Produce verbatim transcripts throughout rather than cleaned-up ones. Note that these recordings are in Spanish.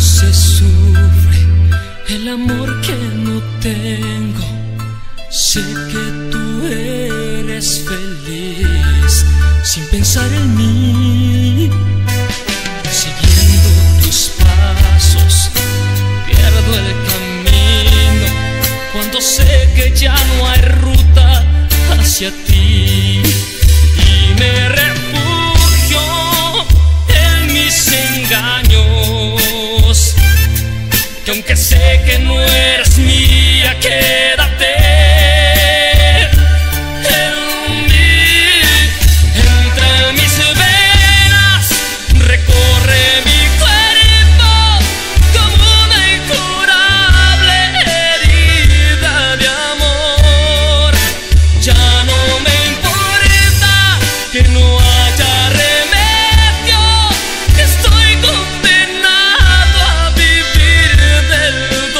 se sufre el amor que no tengo. Sé que tú eres feliz sin pensar en mí. Siguiendo tus pasos, pierdo el camino cuando sé que ya no hay ruta hacia ti. Y me refugio en mis engaños, que aunque sé que no eres mía, quédate en mí. Entre mis venas recorre mi cuerpo como una incurable herida de amor. Ya no me importa que no haya remedio, que estoy condenado a vivir del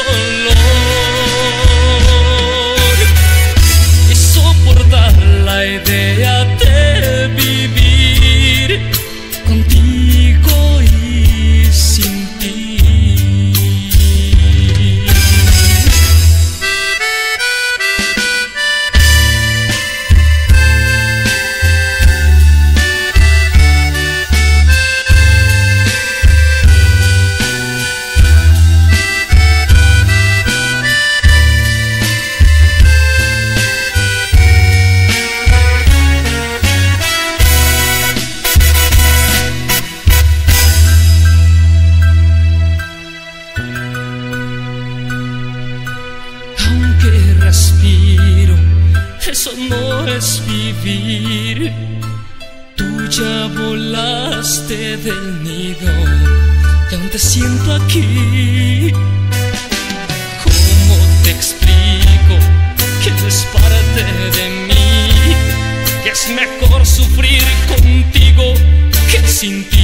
dolor y soportar la idea de vivir contigo y sin ti. Aunque respiro, eso no es vivir. Tú ya volaste del nido y aún te siento aquí. ¿Cómo te explico que es parte de mí? Que es mejor sufrir contigo que sin ti.